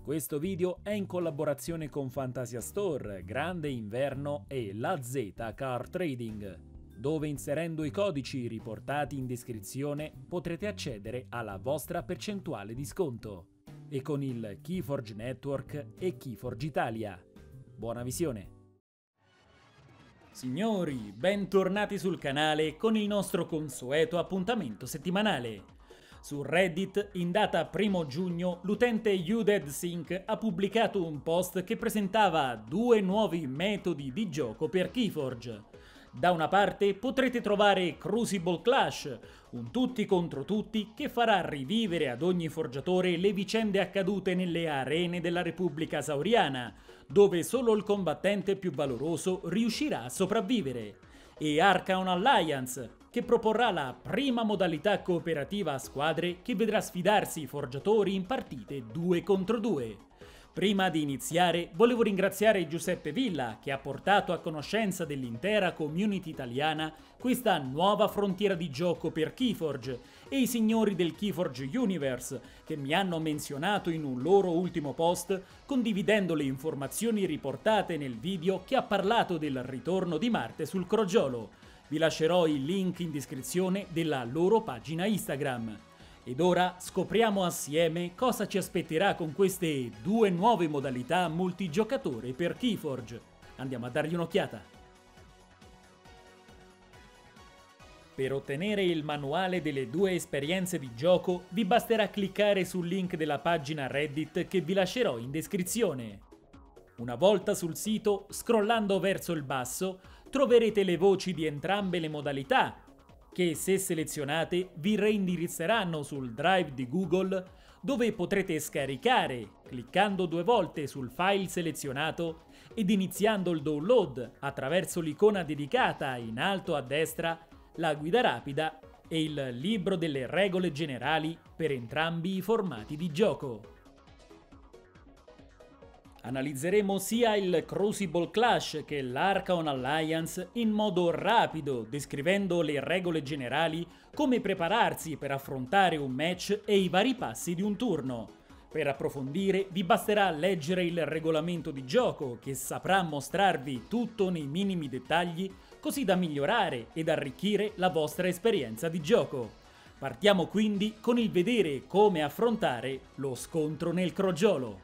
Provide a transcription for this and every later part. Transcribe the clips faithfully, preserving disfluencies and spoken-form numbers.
Questo video è in collaborazione con Fantasia Store, Grande Inverno e La Z Car Trading, dove inserendo i codici riportati in descrizione potrete accedere alla vostra percentuale di sconto. E con il Keyforge Network e Keyforge Italia. Buona visione! Signori, bentornati sul canale con il nostro consueto appuntamento settimanale. Su Reddit, in data primo giugno, l'utente UdeadSync ha pubblicato un post che presentava due nuovi metodi di gioco per Keyforge. Da una parte potrete trovare Crucible Clash, un tutti contro tutti che farà rivivere ad ogni forgiatore le vicende accadute nelle arene della Repubblica Sauriana, dove solo il combattente più valoroso riuscirà a sopravvivere, e Archon Alliance, che proporrà la prima modalità cooperativa a squadre che vedrà sfidarsi i forgiatori in partite due contro due. Prima di iniziare, volevo ringraziare Giuseppe Villa che ha portato a conoscenza dell'intera community italiana questa nuova frontiera di gioco per Keyforge e i signori del Keyforge Universe che mi hanno menzionato in un loro ultimo post condividendo le informazioni riportate nel video che ha parlato del ritorno di Marte sul crogiolo. Vi lascerò il link in descrizione della loro pagina Instagram. Ed ora scopriamo assieme cosa ci aspetterà con queste due nuove modalità multigiocatore per Keyforge. Andiamo a dargli un'occhiata. Per ottenere il manuale delle due esperienze di gioco vi basterà cliccare sul link della pagina Reddit che vi lascerò in descrizione. Una volta sul sito, scrollando verso il basso, troverete le voci di entrambe le modalità, che se selezionate vi reindirizzeranno sul Drive di Google, dove potrete scaricare cliccando due volte sul file selezionato ed iniziando il download attraverso l'icona dedicata in alto a destra, la guida rapida e il libro delle regole generali per entrambi i formati di gioco. Analizzeremo sia il Crucible Clash che l'Archon Alliance in modo rapido, descrivendo le regole generali, come prepararsi per affrontare un match e i vari passi di un turno. Per approfondire vi basterà leggere il regolamento di gioco, che saprà mostrarvi tutto nei minimi dettagli, così da migliorare ed arricchire la vostra esperienza di gioco. Partiamo quindi con il vedere come affrontare lo scontro nel crogiolo.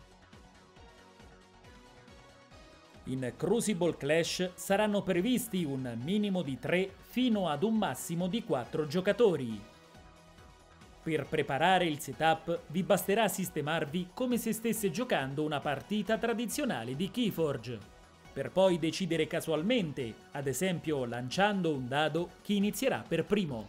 In Crucible Clash saranno previsti un minimo di tre fino ad un massimo di quattro giocatori. Per preparare il setup vi basterà sistemarvi come se stesse giocando una partita tradizionale di Keyforge, per poi decidere casualmente, ad esempio lanciando un dado, chi inizierà per primo.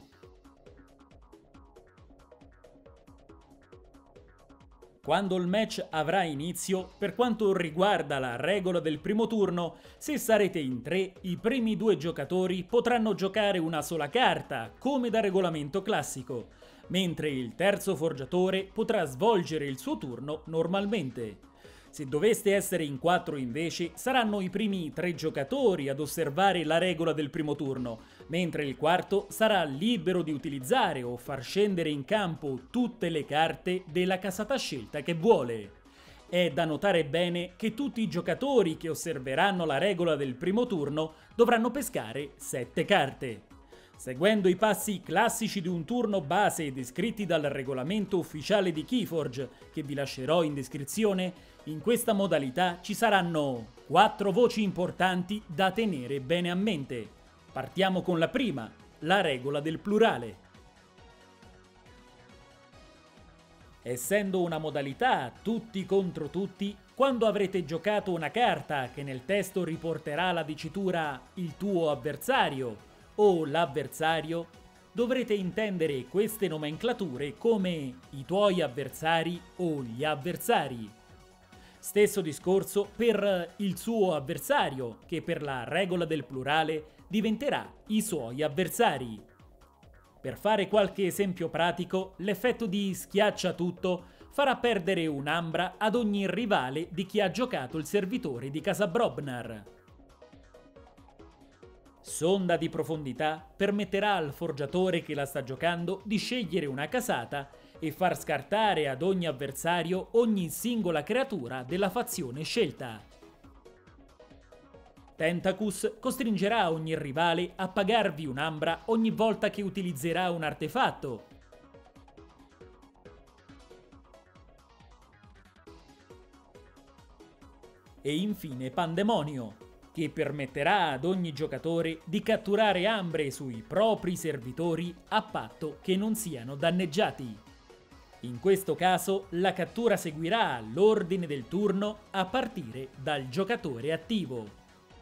Quando il match avrà inizio, per quanto riguarda la regola del primo turno, se sarete in tre, i primi due giocatori potranno giocare una sola carta, come da regolamento classico, mentre il terzo forgiatore potrà svolgere il suo turno normalmente. Se doveste essere in quattro invece, saranno i primi tre giocatori ad osservare la regola del primo turno, mentre il quarto sarà libero di utilizzare o far scendere in campo tutte le carte della casata scelta che vuole. È da notare bene che tutti i giocatori che osserveranno la regola del primo turno dovranno pescare sette carte. Seguendo i passi classici di un turno base descritti dal regolamento ufficiale di Keyforge, che vi lascerò in descrizione, in questa modalità ci saranno quattro voci importanti da tenere bene a mente. Partiamo con la prima, la regola del plurale. Essendo una modalità tutti contro tutti, quando avrete giocato una carta che nel testo riporterà la dicitura il tuo avversario o l'avversario, dovrete intendere queste nomenclature come i tuoi avversari o gli avversari. Stesso discorso per il suo avversario, che per la regola del plurale diventerà i suoi avversari. Per fare qualche esempio pratico, l'effetto di schiaccia tutto farà perdere un'ambra ad ogni rivale di chi ha giocato il servitore di Casa Brobnar. Sonda di profondità permetterà al forgiatore che la sta giocando di scegliere una casata e far scartare ad ogni avversario ogni singola creatura della fazione scelta. Tentacus costringerà ogni rivale a pagarvi un'ambra ogni volta che utilizzerà un artefatto. E infine Pandemonio, che permetterà ad ogni giocatore di catturare ambre sui propri servitori a patto che non siano danneggiati. In questo caso la cattura seguirà l'ordine del turno a partire dal giocatore attivo.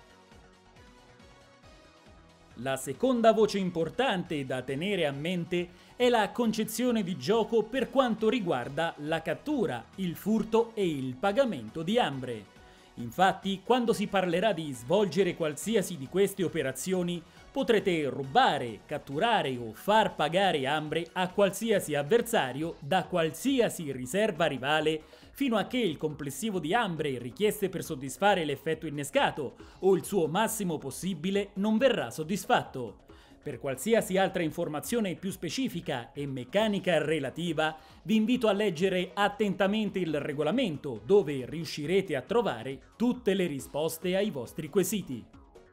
La seconda voce importante da tenere a mente è la concezione di gioco per quanto riguarda la cattura, il furto e il pagamento di ambre. Infatti, quando si parlerà di svolgere qualsiasi di queste operazioni, potrete rubare, catturare o far pagare ambre a qualsiasi avversario da qualsiasi riserva rivale fino a che il complessivo di ambre richieste per soddisfare l'effetto innescato o il suo massimo possibile non verrà soddisfatto. Per qualsiasi altra informazione più specifica e meccanica relativa, vi invito a leggere attentamente il regolamento, dove riuscirete a trovare tutte le risposte ai vostri quesiti.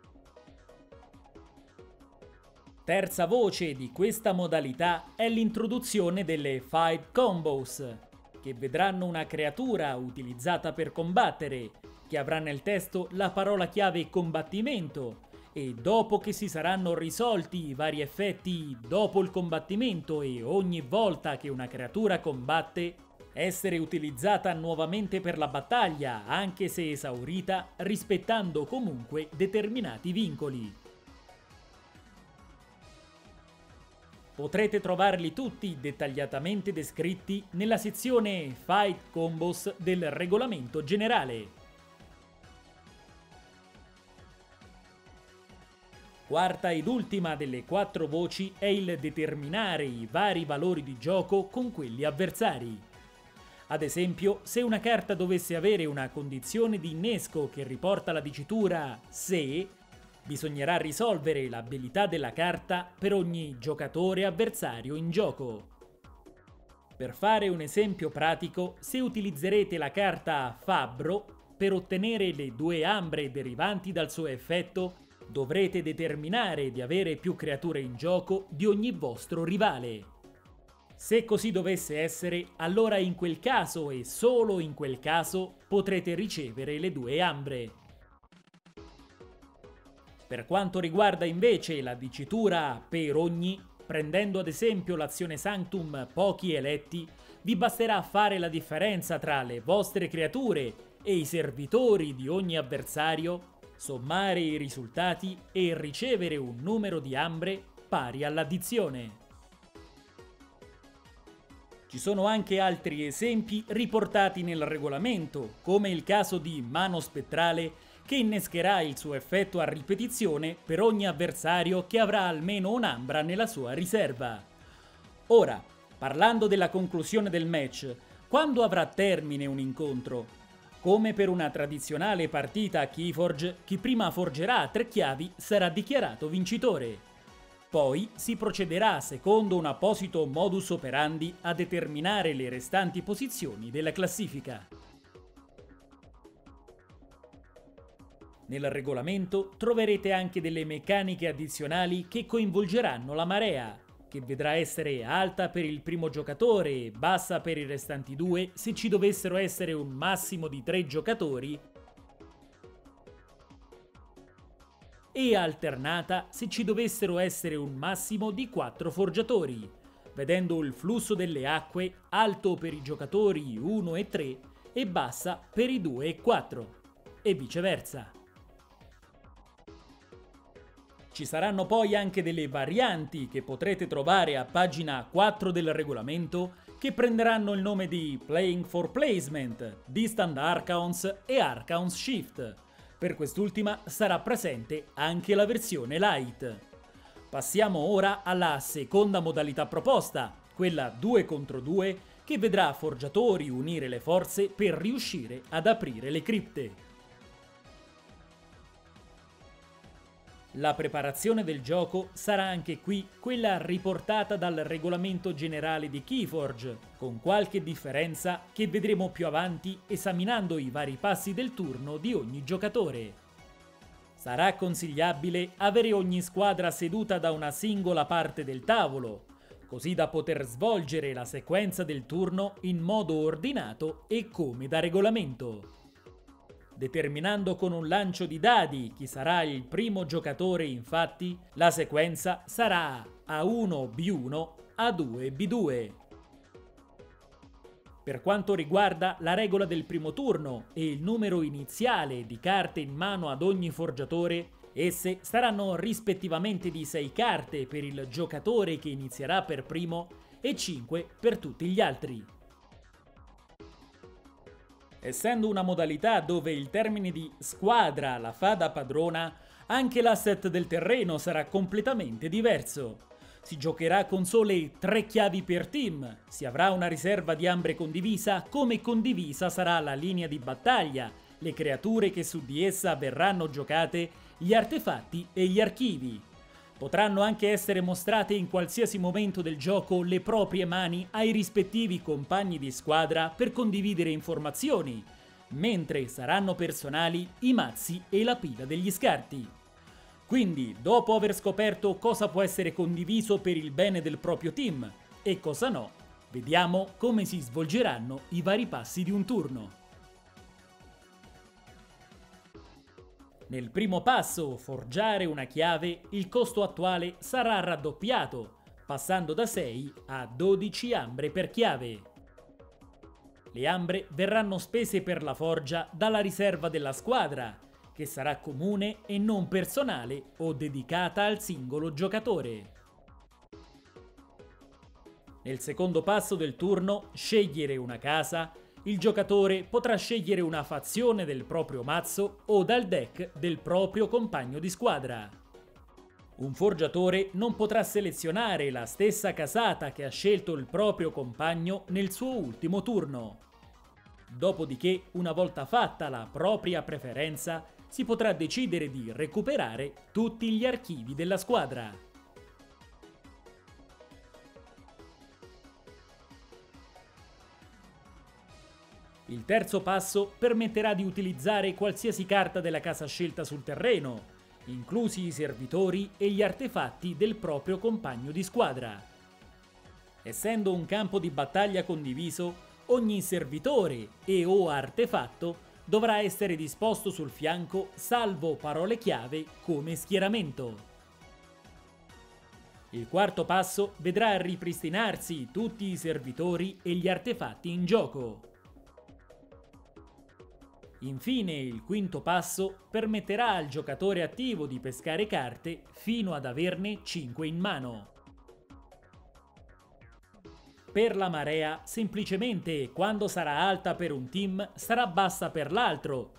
Terza voce di questa modalità è l'introduzione delle Fight Combos, che vedranno una creatura utilizzata per combattere, che avrà nel testo la parola chiave combattimento, e dopo che si saranno risolti i vari effetti dopo il combattimento e ogni volta che una creatura combatte, essere utilizzata nuovamente per la battaglia, anche se esaurita, rispettando comunque determinati vincoli. Potrete trovarli tutti dettagliatamente descritti nella sezione Fight Combos del regolamento generale. Quarta ed ultima delle quattro voci è il determinare i vari valori di gioco con quelli avversari. Ad esempio, se una carta dovesse avere una condizione di innesco che riporta la dicitura "se", bisognerà risolvere l'abilità della carta per ogni giocatore avversario in gioco. Per fare un esempio pratico, se utilizzerete la carta Fabbro per ottenere le due ambre derivanti dal suo effetto, dovrete determinare di avere più creature in gioco di ogni vostro rivale. Se così dovesse essere, allora in quel caso e solo in quel caso potrete ricevere le due ambre. Per quanto riguarda invece la dicitura per ogni, prendendo ad esempio l'azione Sanctum Pochi Eletti, vi basterà fare la differenza tra le vostre creature e i servitori di ogni avversario, sommare i risultati e ricevere un numero di ambre pari all'addizione. Ci sono anche altri esempi riportati nel regolamento, come il caso di Mano Spettrale, che innescherà il suo effetto a ripetizione per ogni avversario che avrà almeno un'ambra nella sua riserva. Ora, parlando della conclusione del match, quando avrà termine un incontro? Come per una tradizionale partita a Keyforge, chi prima forgerà tre chiavi sarà dichiarato vincitore. Poi si procederà secondo un apposito modus operandi a determinare le restanti posizioni della classifica. Nel regolamento troverete anche delle meccaniche addizionali che coinvolgeranno la marea, che vedrà essere alta per il primo giocatore e bassa per i restanti due se ci dovessero essere un massimo di tre giocatori, e alternata se ci dovessero essere un massimo di quattro forgiatori, vedendo il flusso delle acque alto per i giocatori uno e tre e bassa per i due e quattro, e viceversa. Ci saranno poi anche delle varianti che potrete trovare a pagina quattro del regolamento che prenderanno il nome di Playing for Placement, Distant Archons e Archons Shift. Per quest'ultima sarà presente anche la versione Light. Passiamo ora alla seconda modalità proposta, quella due contro due, che vedrà forgiatori unire le forze per riuscire ad aprire le cripte. La preparazione del gioco sarà anche qui quella riportata dal regolamento generale di Keyforge, con qualche differenza che vedremo più avanti esaminando i vari passi del turno di ogni giocatore. Sarà consigliabile avere ogni squadra seduta da una singola parte del tavolo, così da poter svolgere la sequenza del turno in modo ordinato e come da regolamento. Determinando con un lancio di dadi chi sarà il primo giocatore, infatti, la sequenza sarà A uno B uno, A due B due. Per quanto riguarda la regola del primo turno e il numero iniziale di carte in mano ad ogni forgiatore, esse saranno rispettivamente di sei carte per il giocatore che inizierà per primo e cinque per tutti gli altri. Essendo una modalità dove il termine di squadra la fa da padrona, anche l'asset del terreno sarà completamente diverso. Si giocherà con sole tre chiavi per team, si avrà una riserva di ambre condivisa, come condivisa sarà la linea di battaglia, le creature che su di essa verranno giocate, gli artefatti e gli archivi. Potranno anche essere mostrate in qualsiasi momento del gioco le proprie mani ai rispettivi compagni di squadra per condividere informazioni, mentre saranno personali i mazzi e la pila degli scarti. Quindi, dopo aver scoperto cosa può essere condiviso per il bene del proprio team e cosa no, vediamo come si svolgeranno i vari passi di un turno. Nel primo passo, forgiare una chiave, il costo attuale sarà raddoppiato, passando da sei a dodici ambre per chiave. Le ambre verranno spese per la forgia dalla riserva della squadra, che sarà comune e non personale o dedicata al singolo giocatore. Nel secondo passo del turno, scegliere una casa, il giocatore potrà scegliere una fazione del proprio mazzo o dal deck del proprio compagno di squadra. Un forgiatore non potrà selezionare la stessa casata che ha scelto il proprio compagno nel suo ultimo turno. Dopodiché, una volta fatta la propria preferenza, si potrà decidere di recuperare tutti gli archivi della squadra. Il terzo passo permetterà di utilizzare qualsiasi carta della casa scelta sul terreno, inclusi i servitori e gli artefatti del proprio compagno di squadra. Essendo un campo di battaglia condiviso, ogni servitore e o artefatto dovrà essere disposto sul fianco salvo parole chiave come schieramento. Il quarto passo vedrà ripristinarsi tutti i servitori e gli artefatti in gioco. Infine, il quinto passo permetterà al giocatore attivo di pescare carte fino ad averne cinque in mano. Per la marea, semplicemente quando sarà alta per un team, sarà bassa per l'altro.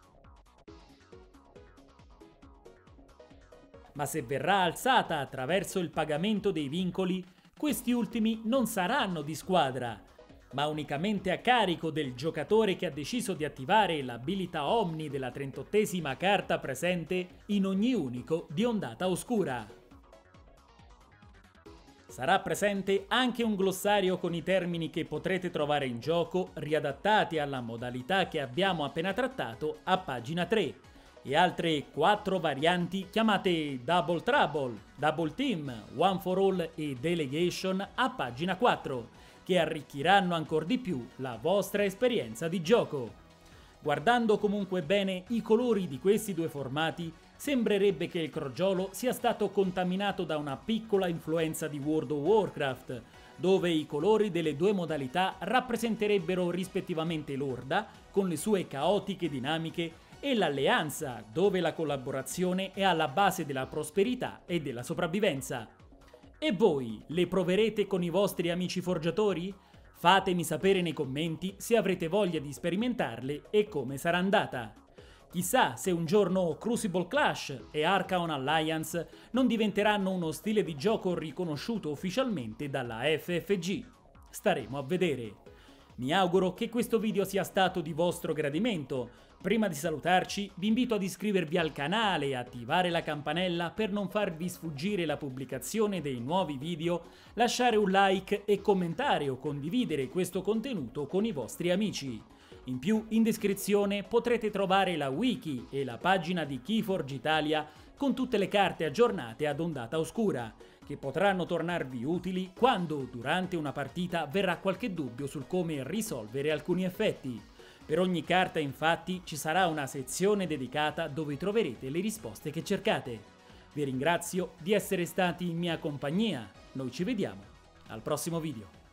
Ma se verrà alzata attraverso il pagamento dei vincoli, questi ultimi non saranno di squadra, ma unicamente a carico del giocatore che ha deciso di attivare l'abilità Omni della trentottesima carta presente in ogni unico di ondata oscura. Sarà presente anche un glossario con i termini che potrete trovare in gioco, riadattati alla modalità che abbiamo appena trattato a pagina tre, e altre quattro varianti chiamate Double Trouble, Double Team, One for All e Delegation a pagina quattro, che arricchiranno ancora di più la vostra esperienza di gioco. Guardando comunque bene i colori di questi due formati, sembrerebbe che il crogiolo sia stato contaminato da una piccola influenza di World of Warcraft, dove i colori delle due modalità rappresenterebbero rispettivamente l'Orda, con le sue caotiche dinamiche, e l'Alleanza, dove la collaborazione è alla base della prosperità e della sopravvivenza. E voi le proverete con i vostri amici forgiatori? Fatemi sapere nei commenti se avrete voglia di sperimentarle e come sarà andata. Chissà se un giorno Crucible Clash e Archaon Alliance non diventeranno uno stile di gioco riconosciuto ufficialmente dalla F F G. Staremo a vedere. Mi auguro che questo video sia stato di vostro gradimento. Prima di salutarci, vi invito ad iscrivervi al canale e attivare la campanella per non farvi sfuggire la pubblicazione dei nuovi video, lasciare un like e commentare o condividere questo contenuto con i vostri amici. In più, in descrizione potrete trovare la wiki e la pagina di Keyforge Italia con tutte le carte aggiornate ad ondata oscura, che potranno tornarvi utili quando durante una partita verrà qualche dubbio sul come risolvere alcuni effetti. Per ogni carta, infatti, ci sarà una sezione dedicata dove troverete le risposte che cercate. Vi ringrazio di essere stati in mia compagnia. Noi ci vediamo al prossimo video.